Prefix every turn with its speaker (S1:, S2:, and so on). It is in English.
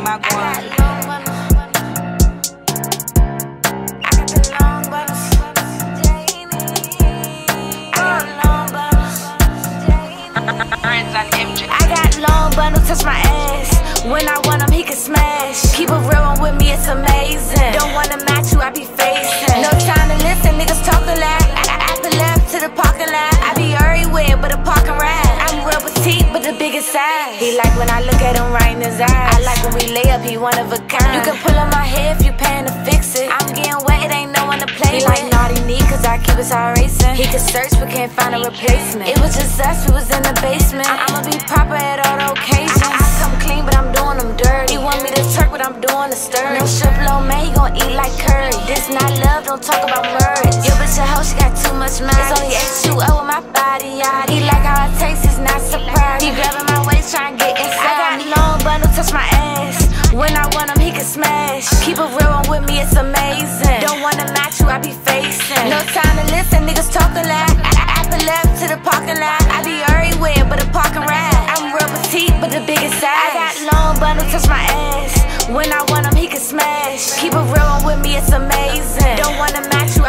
S1: am I going?
S2: I got long bundles, touch my ass. When I want him, he can smash. Keep it real with me, it's amazing. Don't wanna match you, I be facing. No time to listen, niggas talk a lot. I the left to the parking lot. I be everywhere but a parking ride. I'm real petite, but the biggest size. He like when I look at him right in his eyes. I like when we lay up, he one of a kind. You can pull on my hair if you paying to fix it. I'm getting wet, it ain't no one to play with. He like naughty knee, cause I keep his heart racing. He could search but can't find a replacement. It was just us, we was in the basement. I'ma be proper at all the occasions. I come clean, but I'm doing them dirty. He want me to twerk, but I'm doing the stir. No strip low man, he gon' eat like curry. This not love, don't talk about murders. Yo, bitch, a hoe, she got too much money. It's only H2O with my body, yada. He like how it tastes, he's not surprised. He grabbing my waist, trying to get inside. I got long bundle, touch my ass. When I want him, he can smash. Keep it real with me, it's amazing. Don't wanna match you, I be facing. No time to listen, niggas talk a lot. I the left to the parking lot. I be everywhere but a parking ride. I'm real petite, but the biggest size. I got long bundle, touch my ass. When I want him, he can smash. Keep it real with me, it's amazing. Don't wanna match you,